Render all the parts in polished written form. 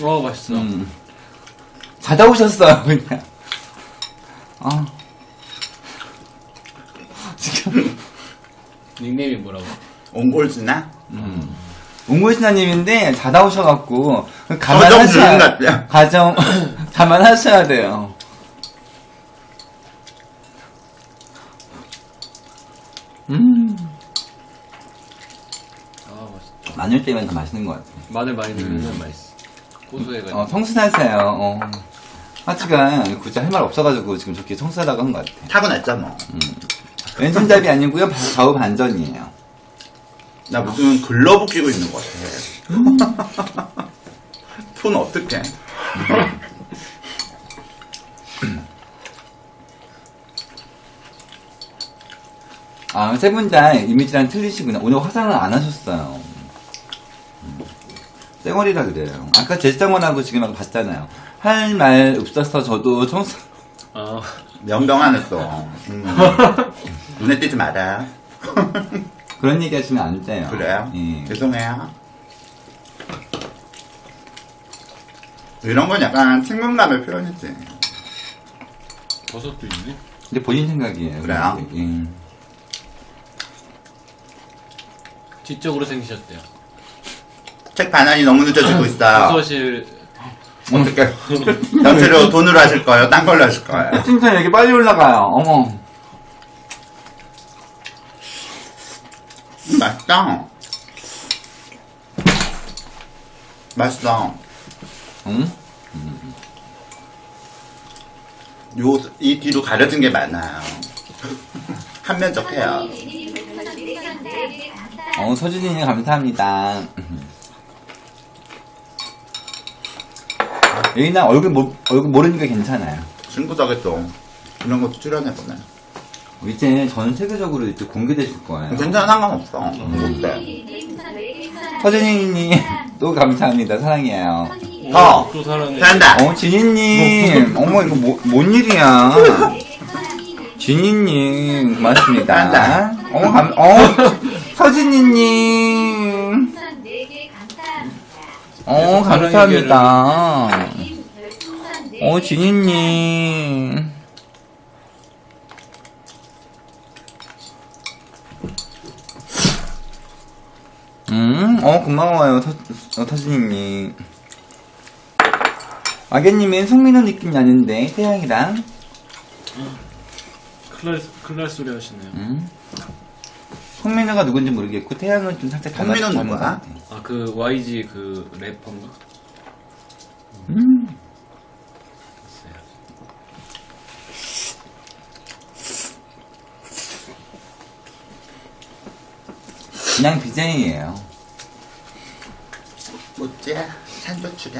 맛있어. 자다 오셨어요, 그냥. 지금. 닉네임이 뭐라고? 옹골지나? 웅골신하님인데, 자다 오셔갖고, 감안하셔야 돼요. 맛있다. 마늘 때문에 더 맛있는 것 같아요. 마늘 많이 넣으면 맛있어. 고소해가지고. 성순하세요. 하치가 굳이 할 말 없어가지고 지금 저렇게 성순하다고 한 것 같아. 타고났죠, 뭐. 왼손잡이 아니고요, 좌우 반전이에요. 나 무슨 글러브 끼고 있는 것 같아. 손 어떡해. 세 분 다 이미지랑 틀리시구나. 오늘 화장을 안 하셨어요. 쌩얼이라 그래요. 아까 제스장원하고 지금 하고 봤잖아요. 할 말 없어서 저도 청소. 연병 안 했어. 눈에 띄지 마라. 그런 얘기 하시면 안 돼요. 그래요? 예. 죄송해요. 이런 건 약간 친근감의 표현이지. 버섯도 있네? 근데 본인 생각이에요. 그래요? 예. 지적으로 생기셨대요. 책 반환이 너무 늦어지고 있어요. 버섯을 어떡해. 전체로 돈으로 하실 거예요? 딴 걸로 하실 거예요? 칭찬 여기 빨리 올라가요. 어머. 맛있다. 맛있어. 응? 이 뒤로 가려진 게 많아요. 한면적해요. 서준이님 감사합니다. 예인아 얼굴 모르니까 괜찮아요. 친구적에 또 이런 것도 출연해보네. 이제 전 세계적으로 이제 공개되실 거예요. 괜찮아, 상관없어. 못돼. 서준이님 또 감사합니다. 사랑해요. 또 사랑해. 잘한다. 진이님. 어머 이거 뭔 일이야. 진이님 고맙습니다. 서준이님. 감사합니다. 진이님. 고마워요, 서준이님. 아개님은 송민호 느낌 나는데, 태양이랑. 클날 소리 하시네요. 송민호가 누군지 모르겠고, 태양은 좀 살짝 송민호는 닮은 것 누구야? 같아. 그 YG 그 래퍼인가? 그냥 BJ예요. 뭐지? 산조출이야.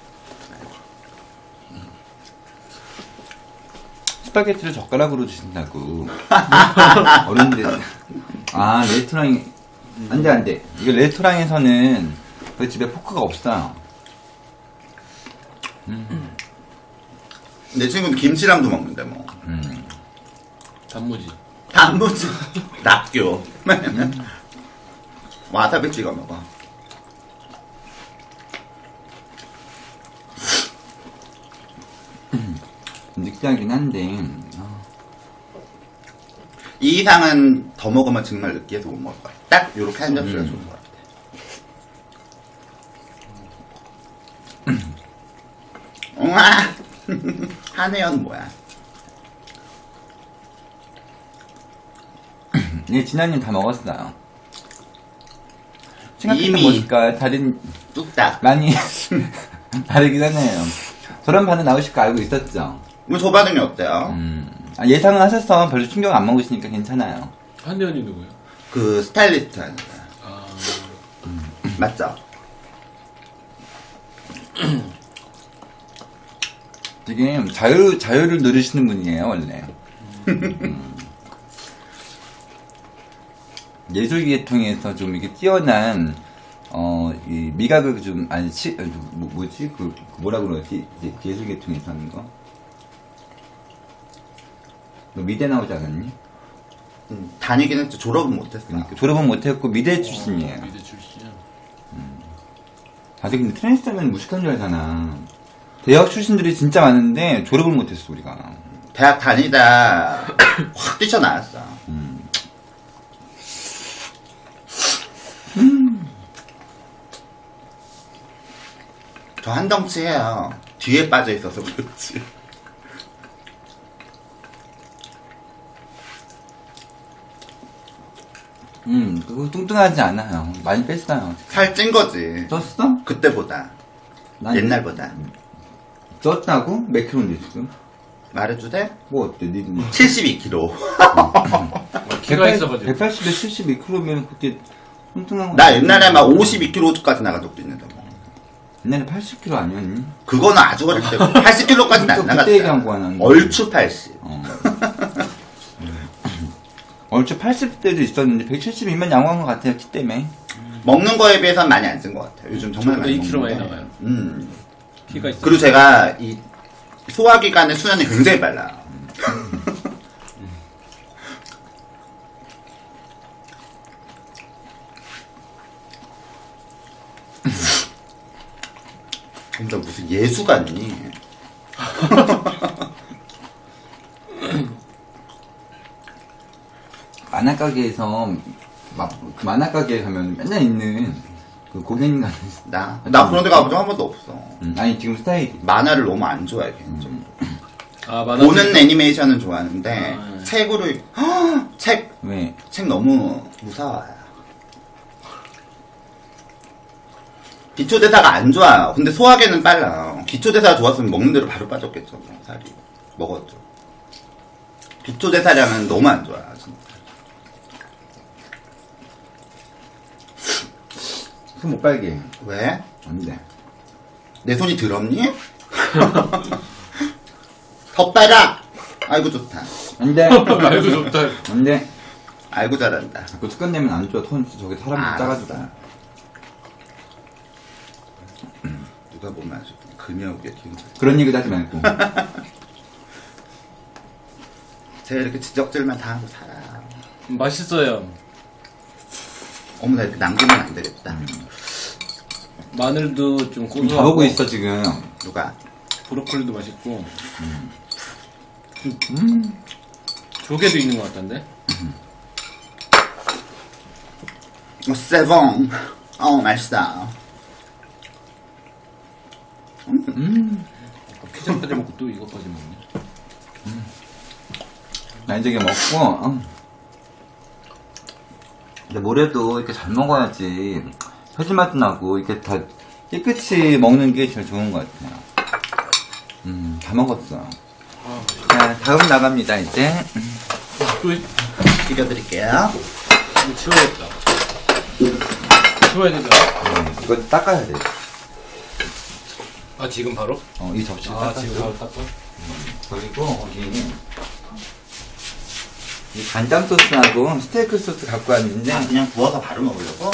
스파게티를 젓가락으로 주신다고. 어른들. 레스토랑이, 안 돼. 이거 레스토랑에서는 그 집에 포크가 없어요. 내 친구는 김치랑도 먹는데, 뭐. 단무지. 낙교. 와사비 찍어 먹어. 느끼하긴 한데. 이 이상은 더 먹으면 정말 느끼해서 못 먹을 거야. 딱 요렇게 한 접시가 좋은 것 같아. 우와! 한혜연 뭐야? 네, 진아님 다 먹었어요. 생각했던 이미 뭐일까요? 다른, 뚝딱. 많이 다르긴 하네요. 저런 반응 나오실 거 알고 있었죠? 이거 저 반응이 어때요? 예상은 하셔서 별로 충격 안 먹으시니까 괜찮아요. 한대현이 누구예요? 그 스타일리스트 하는 거야. 맞죠? 지금 자유를 누리시는 분이에요, 원래. 예술계통에서 좀 이게 뛰어난, 이 미각을 좀, 뭐지? 뭐라 그러지? 이제 예술계통에서 하는 거? 너 미대 나오지 않았니? 다니긴 했지, 졸업은 못했어. 그러니까 졸업은 못했고 미대 출신이에요. 미대 출신이야. 아직 근데 트랜스하면 무식한 줄 알잖아. 대학 출신들이 진짜 많은데 졸업을 못했어 우리가. 대학 다니다 확 뛰쳐나왔어. 저 한덩치해요. 뒤에 빠져 있어서 그렇지. 그거 뚱뚱하지 않아요. 많이 뺐어요. 살 찐 거지. 쪘어? 그때보다. 난 옛날보다. 쪘다고? 몇 킬로인데 지금? 말해도 돼? 뭐 어때? 니 72kg. 키가 있어가지고. 180에 72kg면 그렇게 뚱뚱한 거. 나 옛날에 막 52kg까지 나간 적도 있는데 뭐. 옛날에 80kg 아니었니? 그거는 아주 어릴 때고 80kg까지는 안 나갔다. 그때 얘기한 거야 나는. 얼추 80. 얼추 80대도 있었는데 172면 양호한 것 같아요 키 때문에. 먹는 거에 비해서는 많이 안 쓴 것 같아요. 요즘 정말 많이 2kg 많이 먹는데. 나가요. 키가 있어. 그리고 제가 이 소화기관의 수련이 굉장히 빨라요. 진짜 무슨 예수 같니? 만화 가게에서 그 만화 가게에 가면 맨날 있는 그 고객님 같은. 나 그런 데 가본 적 한 번도 없어. 아니 지금 스타일이. 만화를 너무 안 좋아해 개인적으로. 아, 만화 보는 애니메이션은 좋아하는데 아, 네. 책으로 책 왜? 너무 무서워요. 기초대사가 안 좋아요. 근데 소화계는 빨라요. 기초대사가 좋았으면 먹는 대로 바로 빠졌겠죠. 뭐, 살이 먹었죠. 기초대사량은 너무 안 좋아요. 진짜. 손 못 빨게. 왜? 안 돼. 내 손이 더럽니? 더 빨아! 아이고 좋다. 안 돼. 말도 좋다. 안 돼. 아이고 잘한다. 그 습관 내면 안 좋아. 톤 저기 사람들 짜가지고. 알았어. 누가 보면 아주 금이하게 기운차. 그런 얘기도 하지 말고. 제가 이렇게 지적질만 다 하고 살아. 맛있어요. 어머 나 이렇게 남기면 안 되겠다. 마늘도 좀 지금 고소하고. 다 보고 있어 지금. 누가? 브로콜리도 맛있고. 조개도 있는 것 같던데. 세봉. 맛있다. 피자까지 먹고 또 이거까지 먹네. 나 이제 이게 먹고. 근데 뭐래도 이렇게 잘 먹어야지 혀질 맛도 나고 이렇게 다 깨끗이 먹는 게 제일 좋은 것 같아요. 다 먹었어. 자, 다음 나갑니다 이제. 또 비벼드릴게요. 이거 치워야겠다. 치워야 되잖아. 이거 닦아야 돼. 아, 지금 바로? 이 접시 아, 닦아야 지금 돼. 바로 닦아? 그리고 여기 이 간장 소스하고 스테이크 소스 갖고 왔는데 그냥 부어서 바로 먹으려고?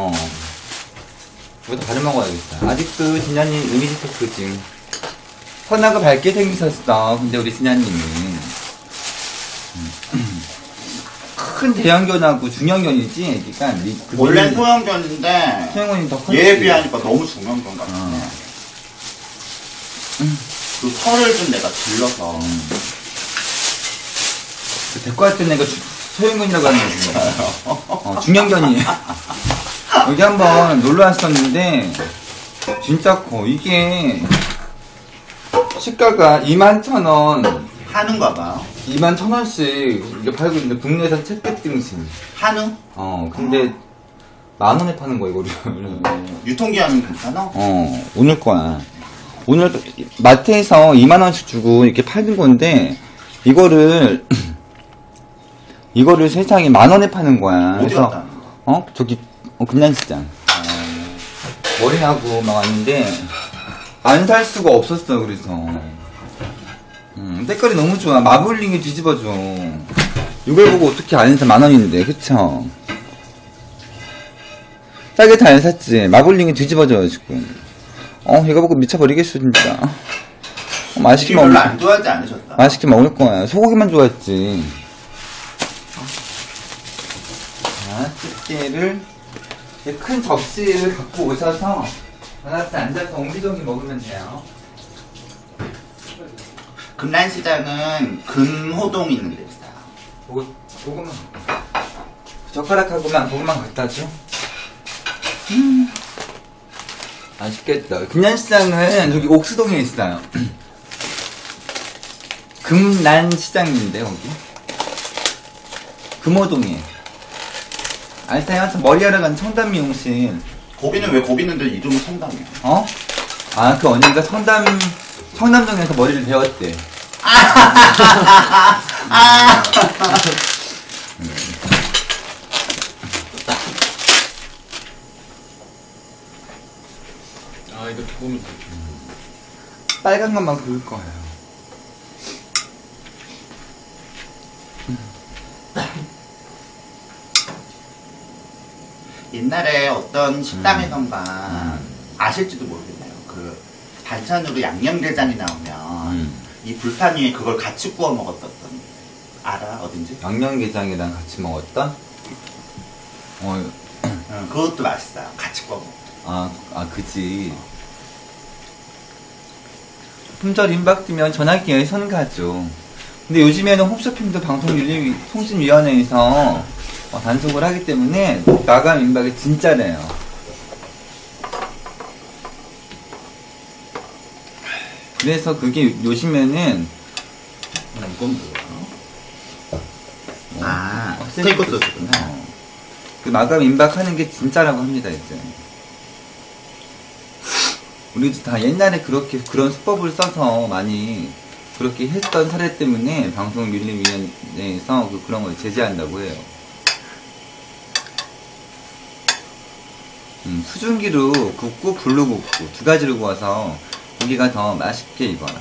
이것도 바로 먹어야겠다. 아직도 진현이 이미지 토크 지금 선하고 밝게 생기셨어. 근데 우리 진현님은 큰 대형견하고 중형견이지 애기가. 원래는 소형견인데 소형견이 더 커. 얘에 비하니까 너무 중형견 같아. 그 털을 좀 내가 길러서 데리고 왔던 애가 소형견이라고 하는 거지. 중형견이에요. 여기 한번 놀러 왔었는데 진짜 커. 이게 시가가 21,000원, 한우인가 봐. 21,000원씩 이게 팔고 있는데 국내에서 채택 등심. 한우? 근데 10,000원에 파는 거야 이거를. 유통기한은 괜찮아? 오늘 거야. 오늘 마트에서 2만원씩 주고 이렇게 파는 건데 이거를 세상에 10,000원에 파는 거야. 어디 갔다? 저기 금양시장. 머리하고 막 왔는데 안 살 수가 없었어. 그래서 색깔이 너무 좋아. 마블링이 뒤집어져. 이걸 보고 어떻게 안 해서 10,000원인데 그쵸? 싸게 다 안 샀지. 마블링이 뒤집어져요 지금. 이거 보고 미쳐버리겠어 진짜. 맛있게 별로 먹을 안 좋아하지 않으셨다. 맛있게 먹을 거야. 소고기만 좋아했지. 자, 집게를 큰 접시를 갖고 오셔서 전화트 앉아서 옹기종기 먹으면 돼요. 금란시장은 금호동 있는 데 있어요. 고구마. 젓가락하고만 고구마 갖다 줘. 맛있겠다. 금난시장은 저기 옥수동에 있어요. 금난시장인데 거기. 금호동에. 알타요? 저 머리하러 간 청담 미용실. 거기는 왜 거기 있는데 이름은 성당이야? 어? 아, 그 언니가 청담동에서 머리를 배웠대. 아, 이렇게 보면 돼. 빨간 것만 그을 거예요. 옛날에 어떤 식당에선가 아실지도 모르겠네요. 그 반찬으로 양념게장이 나오면 이 불판 위에 그걸 같이 구워 먹었던 알아? 어딘지? 양념게장이랑 같이 먹었던? 응, 그것도 맛있어요. 같이 구워 먹어. 그지. 품절 임박 뜨면 전화기에 손 가죠. 근데 요즘에는 홈쇼핑도 방송윤리통신위원회에서 단속을 하기 때문에 마감 임박이 진짜래요. 그래서 그게 요즘에는 이건 뭐야? 스테이크 소스구나. 그 마감 임박하는 게 진짜라고 합니다, 이제. 우리도 다 옛날에 그런 수법을 써서 많이 그렇게 했던 사례 때문에 방송윤리위원회에서 그런 걸 제재한다고 해요. 수증기로 굽고 불로 굽고 두 가지로 구워서 고기가 더 맛있게 익어요.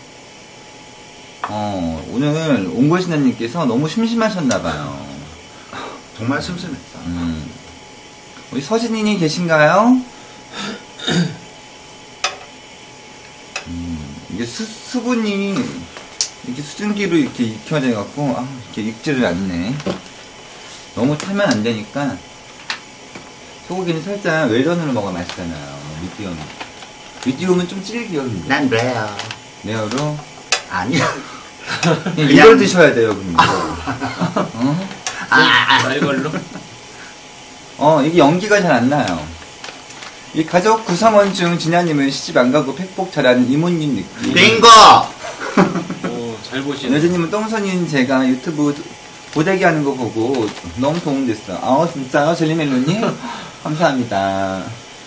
오늘 옹골신하님께서 너무 심심하셨나봐요. 정말 심심했다. 우리 서진이님 계신가요? 이게 수분이 이렇게 수증기로 이렇게 익혀져갖고 이렇게 익지를 않네. 너무 타면 안 되니까 소고기는 살짝 웰던으로 먹어야 맛있잖아요. 미디움은 좀 질겨요. 난 레어. 레어로? 아니야. 이걸 드셔야 돼요, 근데. 이걸로? 이게 연기가 잘 안 나요. 이 가족 구성원 중 진아님은 시집 안 가고 팩복 잘하는 이모님 느낌. 빙고! 오, 잘 보시네. 여자님은 똥손인 제가 유튜브 고데기 하는 거 보고 너무 도움됐어요. 진짜요? 젤리멜로님? 감사합니다.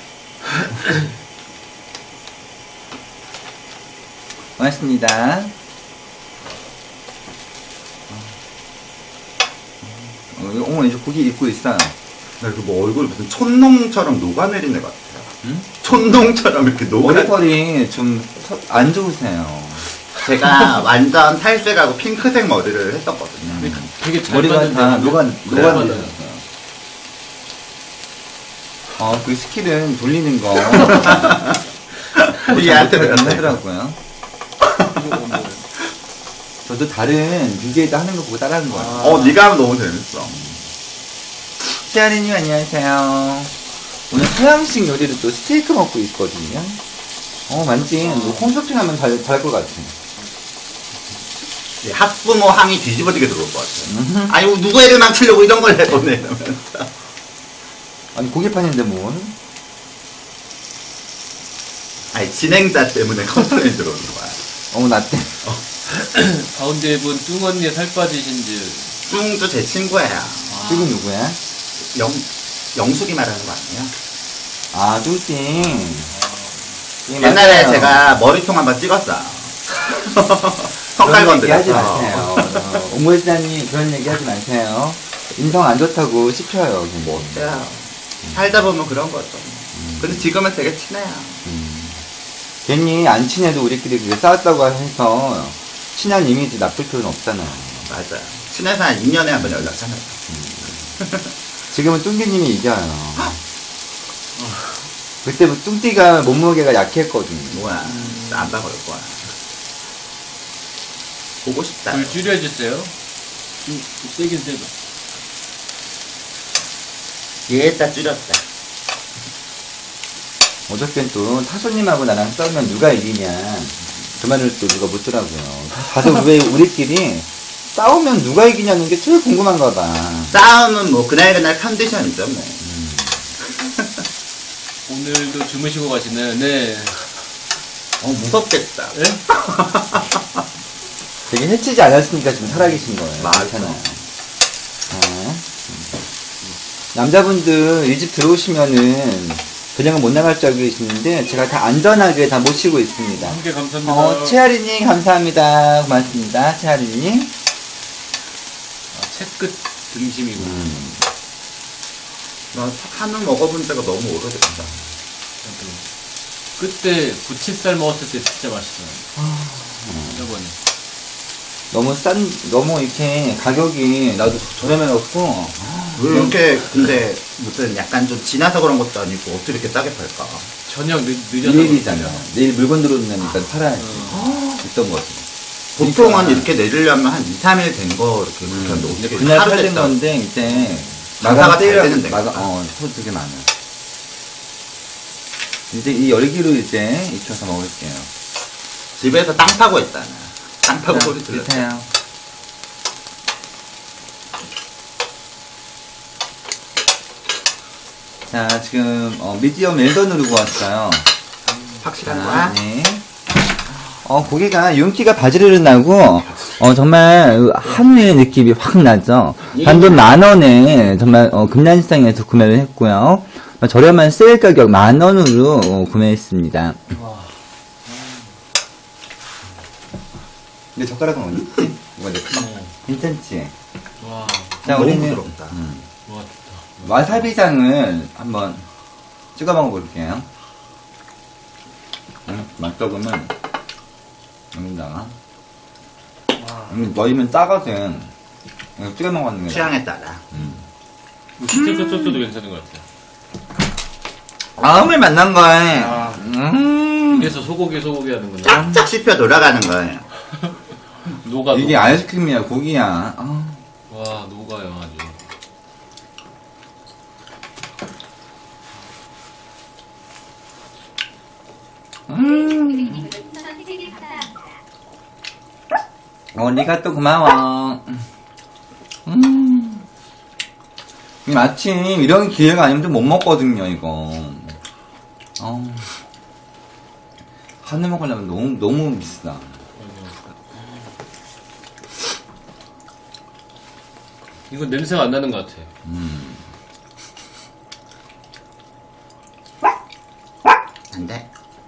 고맙습니다. 이제 고기 입고 있어요. 나 이거 뭐 얼굴 무슨 촌농처럼 녹아내린 애 같아요. 응? 촌농처럼 이렇게 머리털이 좀 안 좋으세요. 제가 완전 탈색하고 핑크색 머리를 했었거든요. 되게 잘 머리가 받는데. 다 잘 녹아내렸어요. 받아요. 그 스킬은 돌리는 거. 우리한테 못하긴 배웠어요. 하더라고요. 저도 다른 BJ도 하는 거 보고 따라하는 거예요. 네가 하면 너무 재밌어. 시아리님 안녕하세요. 오늘 서양식 요리를 또 스테이크 먹고 있거든요. 만진 홈쇼핑하면 잘 것 같아. 학부모 항이 뒤집어지게 들어올 것 같아요. 아니 누구 애를 망치려고 이런 걸 해보내 이러면서. 아니 고기판인데 뭘? 아니 진행자 때문에 컴플레인 들어오는 거야. 나 때. 가운데 분 뚱언니 살 빠지신지. 뚱도 제 친구예요. 지금 누구야? 영숙이 말하는 거 아니에요? 뚱띵. 옛날에 제가 머리통 한번 찍었어요. 성깔 그런 얘기 하지 건드려서. 마세요. 오모지자님 그런 얘기 하지 마세요. 인성 안 좋다고 씹혀요. 뭐 어때요? 살다 보면 그런 거죠. 근데 지금은 되게 친해요. 괜히 안 친해도 우리끼리 그게 싸웠다고 해서 친한 이미지 나쁠 필요는 없잖아요. 맞아요. 친해서 한 2년에 한 번 연락하면. 지금은 뚱기님이 이겨요. 그때부터 뚱띠가 몸무게가 약했거든요. 뭐야. 안 봐볼 거야. 보고 싶다. 불 줄여주세요. 좀 세긴 세다. 얘다 줄였다. 어저께는 또 타소님하고 나랑 싸우면 누가 이기냐. 그 말을 또 누가 묻더라고요. 가서 왜 우리끼리 싸우면 누가 이기냐는 게 제일 궁금한가 봐. 싸움은 뭐 그날 컨디션이죠 뭐. 오늘도 주무시고 가시네. 네. 무섭겠다. 예? 되게 해치지 않았으니까 지금 살아계신 거예요. 맞아. 괜찮아요. 남자분들 이 집 들어오시면은 그냥은 못 나갈 줄 알고 계시는데 제가 다 안전하게 다 모시고 있습니다. 함께 감사합니다. 채아리님 감사합니다. 고맙습니다. 채아리님. 채끝 등심이고. 나 한우 먹어본 지가 너무 오래됐다. 그때 부침살 먹었을 때 진짜 맛있어요. 저번에. 너무 이렇게 가격이 나도 저렴해갖고 왜 이렇게 근데 무슨 약간 좀 지나서 그런 것도 아니고 어떻게 이렇게 싸게 팔까? 저녁 늦어서. 내일이잖아. 내일 물건 들어온다니까 팔아야지. 있던 거 같아. 보통은 그러니까. 이렇게 내리려면 한 2, 3일 된 거 이렇게 그런데 근데 어떻게 그날 하루 팔린 됐다. 건데 이제 장사가 잘 되는데. 소 되게 많아. 이제 이 열기로 이제 익혀서 먹을게요. 집에서 땅 파고 있잖아. 땅 파고 소리 들려. 드세요. 자, 지금 미디엄 웰던으로 구웠어요. 확실한 거야? 네. 고기가 윤기가 바지르르 나고 정말 한우의 느낌이 확 나죠. 단돈 10,000원에 정말 금난시장에서 구매를 했고요. 저렴한 세일 가격 10,000원으로 구매했습니다. 근데 젓가락은 어디 있지? 이거 내 괜찮지? 와, 자, 너무 우리는 부드럽다. 와, 좋다. 와사비장을 한번 찍어 먹어볼게요. 맛적으면 여기다가 넣으면 작아서 이거 찍어 먹었는 게 취향에 따라. 스테이크 소스도 괜찮은 것 같아요. 마음을 만난 거예요. 그래서 소고기 하는구나. 쫙쫙 씹혀 돌아가는 거예요. 녹아. 이게 아이스크림이야, 고기야. 와, 녹아요, 아주. 네가 또 고마워. 마침 이런 기회가 아니면 좀 못 먹거든요, 이거. 한우 먹으려면 너무 비싸. 이거 냄새가 안 나는 것 같아. 안 돼.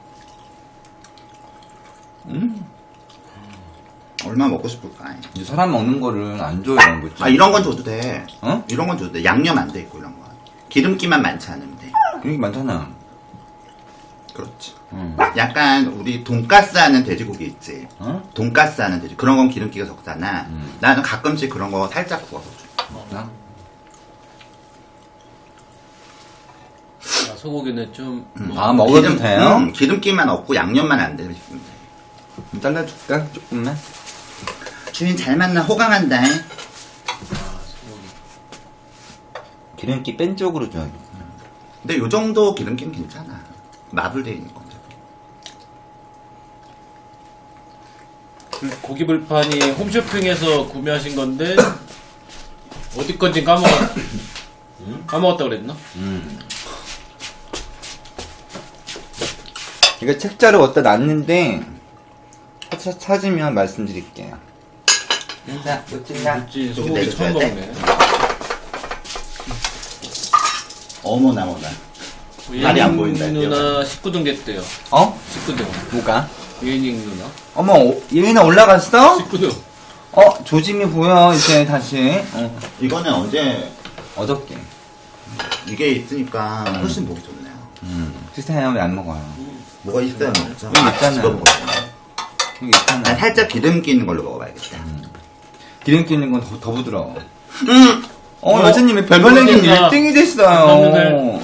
얼마 먹고 싶을까? 이제 사람 먹는 거를 안 줘요, 그치? 이런 건 줘도 돼. 어? 이런 건 줘도 돼. 양념 안 돼 있고 이런 거. 기름기만 많지 않으면 돼. 그게 많잖아. 그렇지. 약간 우리 돈가스 하는 돼지고기 있지. 돈가스 하는 돼지. 그런 건 기름기가 적잖아. 나는 가끔씩 그런 거 살짝 구워서 줘. 소고기는 좀. 먹어도 돼요? 기름기만 없고 양념만 안 되면 싶으면 돼. 잘라줄까? 조금만. 주인 잘 만나 호강한다. 기름기 뺀 쪽으로 줘야겠다. 근데 요 정도 기름기는 괜찮아. 마블되어 있는 건데. 고기 불판이 홈쇼핑에서 구매하신 건데 어디 건지 까먹었다 그랬나? 이거 책자를 어디다 놨는데 찾으면 말씀드릴게요. 자, 놓친다. 그치, 저기 소고기 처음 내려줘야 먹네. 어머나. 말이 안 보인다, 누나 19등 됐대요. 19등. 뭐가? 예닝 누나. 어머, 얘는 올라갔어? 19등. 조짐이 보여, 이제 다시. 이거는 언제 어저께. 이게 있으니까 훨씬 보기 좋네요. 드세요, 왜 안 먹어요? 뭐가 있어야 먹죠? 여기 있잖아요. 집어 먹어야겠네. 여기 있잖아. 난 살짝 기름기 있는 걸로 먹어봐야겠다. 기름기 있는 건 더 부드러워. 여사님이 별별랭님 그러니까. 1등이 됐어요.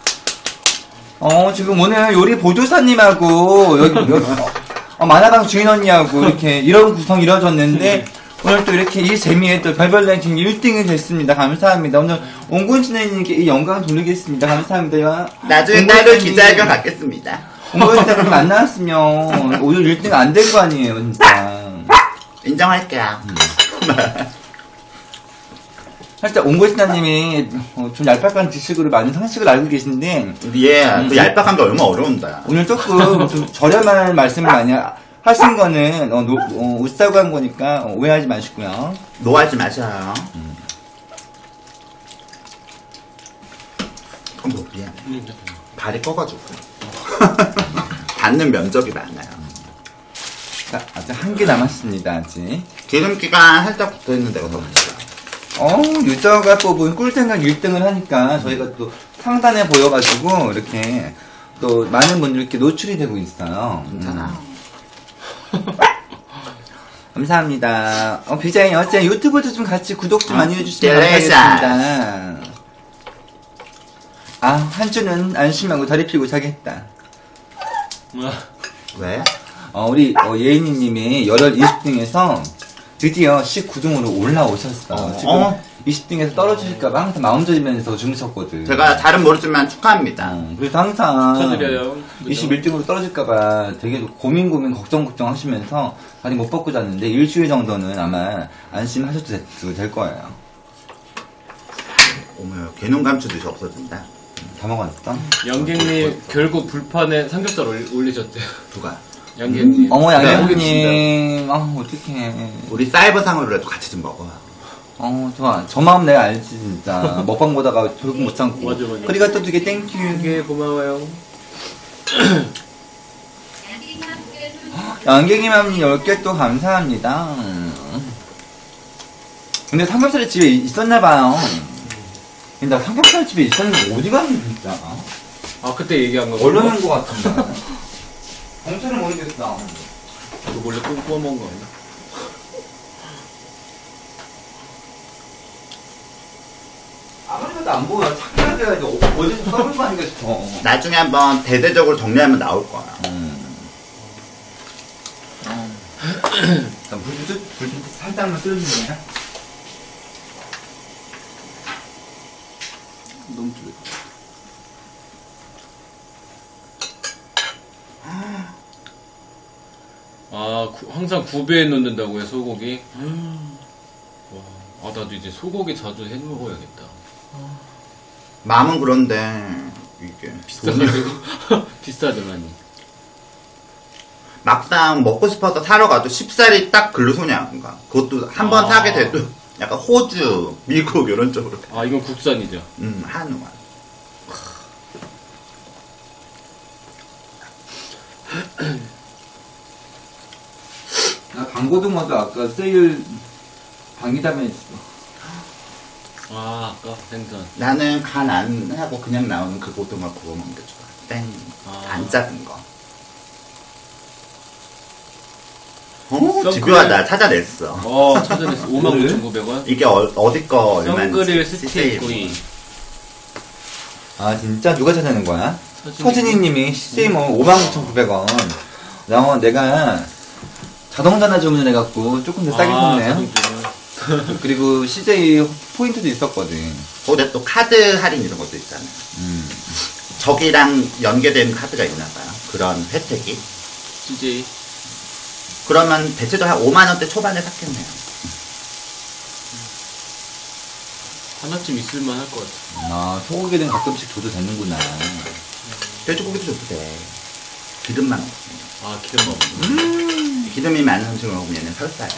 지금 오늘 요리 보조사님하고, 여기, 만화방 주인 언니하고, 이렇게, 이런 구성 이루어졌는데, 오늘 또 이렇게 이 재미에 또 별별 랭킹 1등이 됐습니다. 감사합니다. 오늘 옹군신혜님께 이 영광 돌리겠습니다. 감사합니다. 나중에 따로 기자회견 갖겠습니다. 옹군신혜님 안 나왔으면 오늘 1등 안 된 거 아니에요, 진짜. 인정할게요. 살짝 옹군신혜님이 좀 얄팍한 지식으로 많은 상식을 알고 계신데 예, 그 얄팍한 게 얼마나 어려운데. 오늘 조금 좀 저렴한 말씀을 많이 하신 거는 웃자고 한 거니까 오해하지 마시고요. 노하지 마셔요. 미안해. 발이 꺼가지고. 닿는 면적이 많아요. 자, 아직 한 개 남았습니다, 아직. 기름기가 살짝 붙어있는 데가 더 맛있어요. 유저가 뽑은 꿀생각 1등을 하니까 저희가 또 상단에 보여가지고 이렇게 또 많은 분들께 노출이 되고 있어요. 괜찮아. 감사합니다. BJ 어째 유튜브도 좀 같이 구독 좀 많이 해주시면 델레샤. 감사하겠습니다. 아, 한 주는 안심하고 다리 펴고 자겠다. 왜? 우리 예인이님이 열혈 20등에서 드디어 19등으로 올라오셨어. 지금 20등에서 떨어지실까봐 항상 마음 졸이면서 주무셨거든. 제가 잘은 모르지만 축하합니다. 그래서 항상 축하드려요. 21등으로 떨어질까봐 되게 고민 걱정 하시면서 다리 못 뻗고 잤는데 일주일 정도는 아마 안심하셔도 될 거예요. 어머, 개눈 감추듯이 없어진다. 다 먹었어? 양갱님 결국 불판에 삼겹살 올리셨대요. 누가? 양갱님. 어머 양양님, 어떡해. 우리 사이버상으로라도 같이 좀 먹어요. 좋아. 저 마음 내가 알지 진짜. 먹방 보다가 결국 못 참고. 맞아. 그리고 또 되게 땡큐. 되게 고마워요. 양갱이맘님 10개 또 감사합니다. 근데 삼겹살이 집에 있었나봐요. 근데 나 삼겹살 집에 있었는데 어디 갔니 진짜. 아 그때 얘기한 거. 얼른 거 같은데. 정체를 모르겠어. 이거 몰래 구워 먹은 거 아니야? 아무리 봐도 안 보여. 착각을 해야지. 어디서 써본 거 아닌가 싶어. 나중에 한번 대대적으로 정리하면 나올 거야. 불 살짝만 끓여주세요. 너무 좋아. 항상 9배에 넣는다고요, 소고기? 와, 나도 이제 소고기 자주 해 먹어야겠다. 마음은 그런데, 이게. 비싸죠, 많이. 막상 먹고 싶어서 사러 가도 쉽사리 딱 글로 손이 안 가. 그것도 한 번 사게 돼도 약간 호주, 미국 이런 쪽으로. 이건 국산이죠. 한우만. 나 강고등어도 아까 세일 방기담에 있어. 아까 생선. 나는 간 안 하고 그냥 나오는 그 고등어 구워 먹는 게 좋아. 땡. 안 작은 거. 집요하다. 찾아냈어. 찾아냈어. 59,900원. 이게 어디 거 얼마인지. 선그릴 스테이크 구이. 진짜 누가 찾아낸 거야? 서진이님이 CJ모 59,900원. 내가 자동전화 주문을 해갖고 조금 더 싸게 샀네요. 그리고 CJ 포인트도 있었거든. 근데 또 카드 할인 이런 것도 있잖아. 저기랑 연계된 카드가 있나봐요. 그런 혜택이. CJ. 그러면 대체도 한 5만원대 초반에 샀겠네요. 하나쯤 있을만 할 것 같아. 소고기는 가끔씩 줘도 되는구나. 돼지고기도 줘도 돼. 기름만 없으면. 기름 없는. 기름이 많은 음식을 먹으면 얘는 설사야.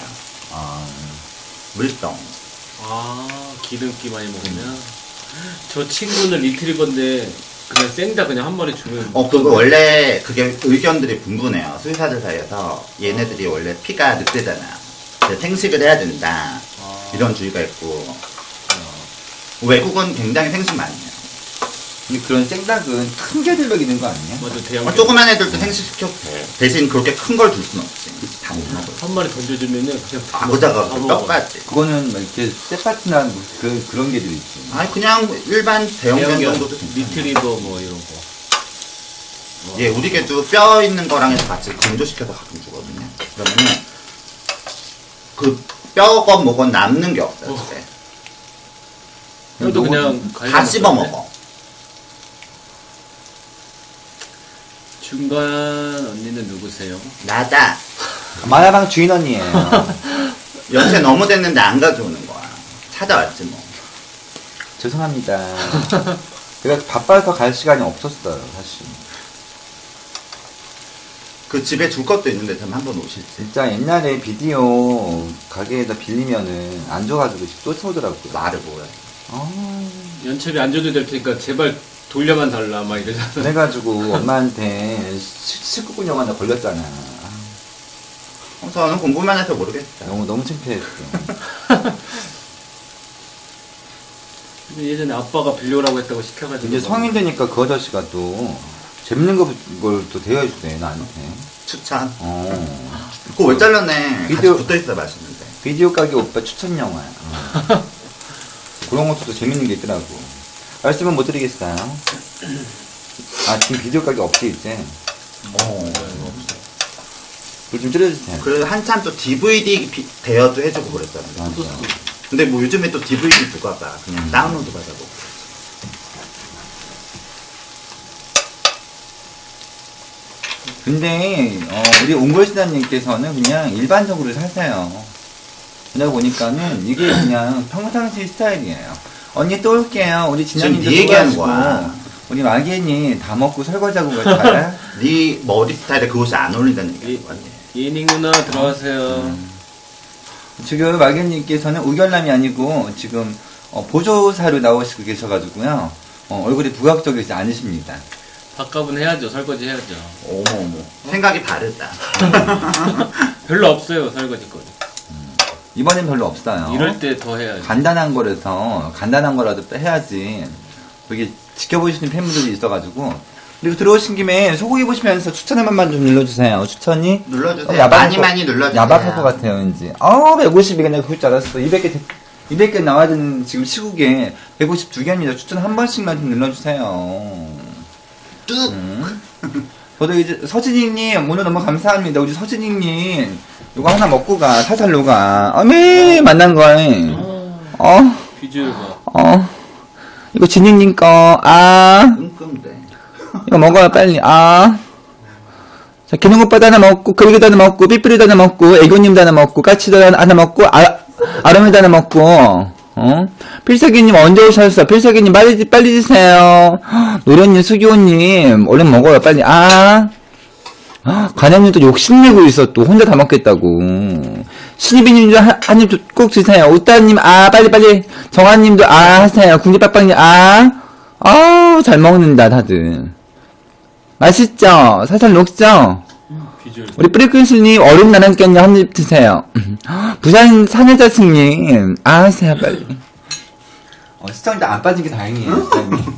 물성. 기름기 많이 먹으면. 저 친구는 리트리버인데 그냥 생다 그냥 한 마리 주면. 그거 원래 그게 의견들이 분분해요. 수의사들 사이에서 얘네들이 원래 피가 늑대잖아. 생식을 해야 된다. 이런 주의가 있고. 외국은 굉장히 생식 많이 해요. 근데 그런 생닭은 큰 게 들어있는 거 아니야? 맞아, 대형. 조그만 애들도 생식시켜도 돼. 대신 그렇게 큰 걸 줄 순 없지. 다 못 먹어. 한 마리 던져주면은 그냥 모자가 뼈까지. 그거는 막 이렇게 세파트나 뭐 그런 게들 있지. 그냥 일반 대형견 정도도 리트리버 뭐 이런 거. 예, 우리 개도 뼈 있는 거랑 해서 같이 건조시켜서 가끔 주거든요. 그러면은 그 뼈건 뭐건 남는 게 없어 집에. 뼈도 그냥 다 씹어 먹어. 중간 언니는 누구세요? 나다. 마야방 주인 언니예요. 연세 너무 됐는데 안 가져오는 거야. 찾아왔지 뭐. 죄송합니다. 제가 바빠서 갈 시간이 없었어요, 사실. 그 집에 줄 것도 있는데 참 한번 오실지. 진짜 옛날에 비디오 가게에다 빌리면은 안 줘가지고 쫓아오더라고요. 말을 뭐해. 연철이 안 줘도 될 테니까 제발 돌려만 달라 막 이러잖아. 그래가지고 엄마한테 19금 영화나 걸렸잖아. 저는 공부만 해서 모르겠다. 너무 창피했어. 예전에 아빠가 빌려오라고 했다고 시켜가지고. 이제 성인 되니까 그 아저씨가 또 재밌는 걸 또 대여해주네, 나한테. 추천. 어. 그거 왜 잘랐네. 비디오- 같이 붙어있어 맛있는데. 비디오 가게 오빠 추천 영화야. 그런 것도 또 재밌는 게 있더라고. 말씀은 못 드리겠어요. 아, 지금 비디오 가게 없지, 이제. 불 좀 줄여주세요. 그래도 한참 또 DVD 대여도 해주고 그랬잖아. 맞아. 근데 뭐 요즘에 또 DVD 누가 봐. 그냥 다운로드 받아보고. 근데 우리 옹골시다님께서는 그냥 일반적으로 사세요. 그러다 보니까는 이게 그냥 평상시 스타일이에요. 언니 또 올게요. 우리 진영님도 지금 네 얘기하는 또 거야. 가시고, 우리 마겐이 다 먹고 설거지하고 갈까요? 네 머리 스타일에 그 옷이 안 어울린다는 얘기야. 예닝 누나 들어가세요. 지금 마겐님께서는 우결남이 아니고 지금 보조사로 나오시고 계셔가지고요. 얼굴이 부각적이지 않으십니다. 밥값은 해야죠. 설거지 해야죠. 어머. 생각이 다르다. 별로 없어요. 설거지 거리. 이번엔 별로 없어요. 이럴 때 더 해야죠. 간단한 거라서 간단한 거라도 해야지. 여기 지켜보시는 팬분들이 있어가지고. 그리고 들어오신 김에 소고기 보시면서 추천 한 번만 좀 눌러주세요. 추천이 눌러주세요. 많이 눌러주세요. 야박할 것 같아요, 왠지. 150이 그냥 그럴 줄 알았어. 200개 나와야 되는 지금 시국에 152개입니다. 추천 한 번씩만 좀 눌러주세요. 뚝! 저도 이제 서진이님 오늘 너무 감사합니다. 우리 서진이님 이거 하나 먹고 가. 살살 녹아. 매일 만난 거예요. 비주얼 봐. 이거 진이님 거. 끔끔대. 이거 먹어요 빨리. 자, 기능 오빠도 하나 먹고, 그리기도 하나 먹고, 삐삐리도 하나 먹고, 애교님도 하나 먹고, 까치도 하나 먹고, 아름이도 하나 먹고, 필살기님 언제 오셨어? 필살기님 빨리 드세요. 노련님, 수기호님, 얼른 먹어요, 빨리. 간양님 또 욕심내고 있어, 또. 혼자 다 먹겠다고. 신이비님도 한 입 꼭 드세요. 우따님, 빨리. 정한님도, 하세요. 궁지빡빡님, 잘 먹는다, 다들. 맛있죠? 살살 녹죠? 비주얼. 우리 뿌리꾼슬님 얼음 나랑깻잎 한 입 드세요. 부산 사내자승님 하세요 빨리. 시청자 안 빠진 게 다행이에요.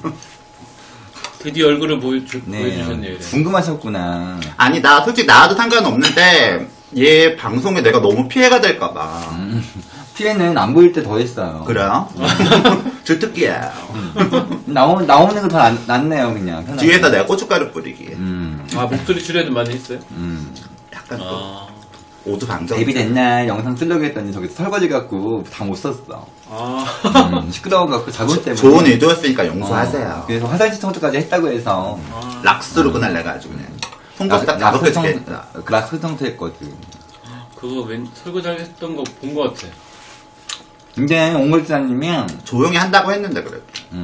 드디어 얼굴을 네, 보여주셨네요. 궁금하셨구나. 아니 나 솔직히 나와도 상관없는데 얘 방송에 내가 너무 피해가 될까봐. 피해는 안 보일 때 더 했어요. 그래요? 주특기야. 나오는 거 더 낫네요 그냥. 편하게. 뒤에다 내가 고춧가루 뿌리기. 목소리 출연도 많이 했어요? 약간 또 오두 방정. 데뷔 옛날 영상 쓰려고 했더니 저기 설거지 갖고 다 못 썼어. 시끄러워갖고 자본 때문에. 좋은 의도였으니까 용서하세요. 그래서 화장실 청소까지 했다고 해서. 락스로 그날 내가 아주 그냥 손가락 딱 다섯 개 했다. 락스 청소했거든. 그거 설거지 했던 거 본 거 같아. 근데 옹골지사님이 조용히 한다고 했는데 그래도.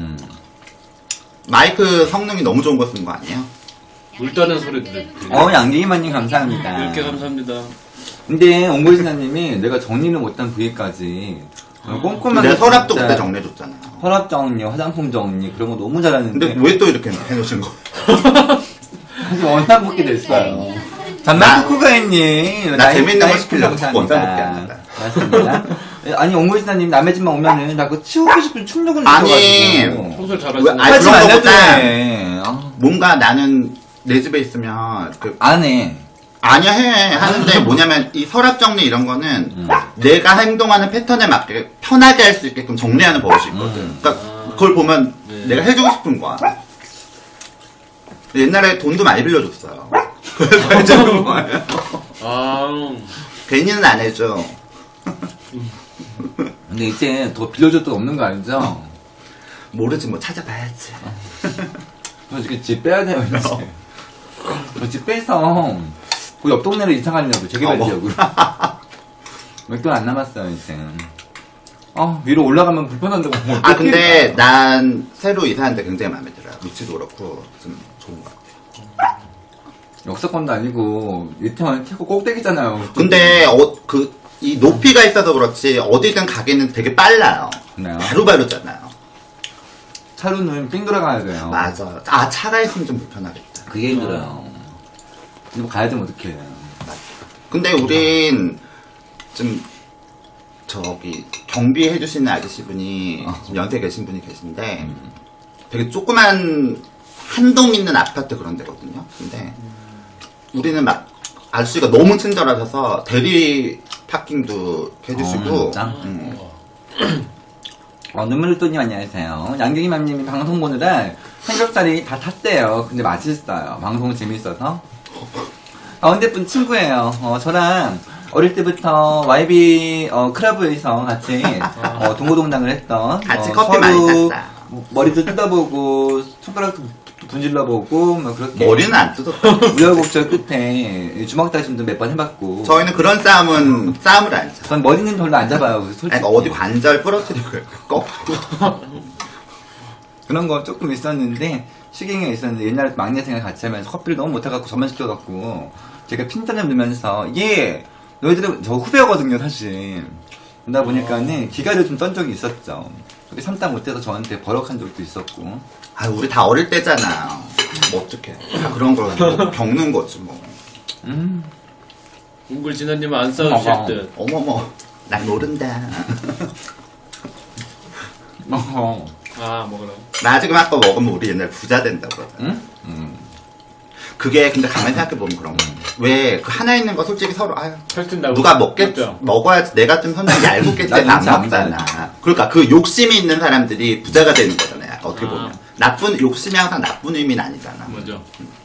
마이크 성능이 너무 좋은 거 쓴 거 아니에요? 물 따는 소리 들려요. 양갱이만님 감사합니다. 이렇게 감사합니다. 근데 옹골지사님이 내가 정리를 못한 부위까지 꼼꼼하게 내가 서랍도 진짜 그때 정리해줬잖아. 서랍 정리, 화장품 정리 그런 거 너무 잘하는데 근데 왜 또 이렇게 해놓으신 거? 사실 원상 복귀 됐어요. 잠만 쿠쿠가인님 나 재밌는 거 시키려고 자꾸 원상 복귀 안 한다. 맞습니다. 아니 옹골지사님 남의 집만 오면은 나 그거 치우고 싶은 충동을 아니, 느껴가지고 청소를 왜, 잘하시네. 아니, 하지 그런 말랬잖아. 거보다 뭔가 나는 내 집에 있으면 안 해. 아니야 해 하는데 뭐냐면 이 서랍 정리 이런 거는 내가 행동하는 패턴에 맞게 편하게 할 수 있게끔 정리하는 버릇이 있거든. 그러니까 그걸 보면 내가 해주고 싶은 거야. 옛날에 돈도 많이 빌려줬어요. 그래서 해주는 거예요. 아, 괜히는 안 해줘. 근데 이제 더 빌려줄 돈 없는 거 알죠? 모르지 뭐 찾아봐야지. 솔직히 집 빼야 돼요 이제. 집 빼서 그 옆 동네로 이사 가려고 재개발지역으로. 몇 돈 안 남았어요 이제. 위로 올라가면 불편한다고. 근데 난 새로 이사하는데 굉장히 마음에 들어요. 위치도 그렇고 좀 좋은 것 같아요. 역사권도 아니고 유태원 최고 꼭대기잖아요. 근데 이 높이가 있어서 그렇지 어디든 가기는 되게 빨라요. 그래요? 바로바로잖아요. 차로는 삥 돌아가야 돼요. 맞아. 차가 있으면 좀 불편하겠다. 그게 힘들어요. 이거 가야 되면 어떡해. 근데 우린 좀 경비해 주시는 아저씨분이 지금 연세 계신 분이 계신데 되게 조그만 한 동 있는 아파트 그런 데거든요. 근데 우리는 막 아저씨가 너무 친절하셔서 대리 파킹도 해주시고. 눈물또님 안녕하세요. 양갱이맘님이 방송 보느라 삼겹살이 다 탔대요. 근데 맛있어요. 방송 재밌어서. 언제뿐 친구예요. 저랑 어릴 때부터 YB 클럽에서 같이 동고동락을 했던 같이 커피 많이 탔어요. 머리도 뜯어보고 손가락도 분질러보고 뭐 그렇게 머리는 안 뜯었다. 우여곡절 끝에 주먹 다짐도 몇 번 해봤고. 저희는 그런 싸움을 안 쳐. 전 머리는 별로 안 잡아요. 솔직히. 그러니까 어디 관절 부러뜨리고 꺾고 그런 거 조금 있었는데 시경이가 있었는데 옛날에 막내 생활 같이 하면서 커피를 너무 못해갖고 저만 시켜갖고 제가 핀잔을 넣으면서 너희들은 저 후배거든요 사실. 그러다 보니까는 기가를 좀 떤 적이 있었죠. 그게 참다 못해서 저한테 버럭한 적도 있었고. 우리 다 어릴 때잖아. 뭐 어떡해. 다 그런 걸 겪는 거지 뭐. 웅글 진아님은 안 싸우실 듯. 어머머 난 모른다. 먹으라. 나 지금 아까 먹으면 우리 옛날 부자 된다고 그러잖아. 그게 근데 가만히 생각해보면 그런 거야. 왜 그 하나 있는 거 솔직히 서로 누가 먹어야지 내가 좀 성격이 얇겠지 안 먹잖아. 그러니까 그 욕심이 있는 사람들이 부자가 되는 거잖아요. 어떻게 보면 욕심이 항상 나쁜 의미는 아니잖아. 맞아.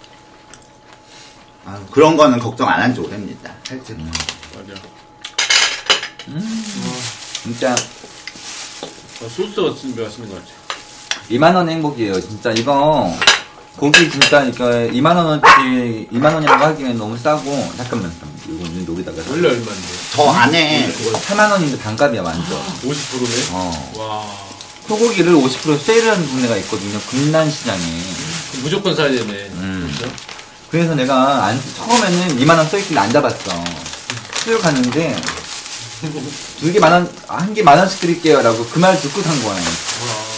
그런 거는 걱정 안 한 지 오래입니다. 살짝. 맞아. 진짜 소스가 맛있는 것 같아. 2만원 행복이에요. 진짜 이거 고기 진짜 이거 2만원어치 2만원이라고 하기엔 너무 싸고. 잠깐만 이거는 여기다가 원래 얼마인데? 저 안에 4만원인데 반값이야 완전. 50%네? 와. 소고기를 50% 세일하는 동네가 있거든요. 금난시장에. 무조건 사야 되네. 그렇죠? 그래서 내가 처음에는 2만원 써있길래 안 잡았어. 수육 갔는데 2개 만원, 한 개 만원씩 드릴게요 라고 그 말 듣고 산 거야.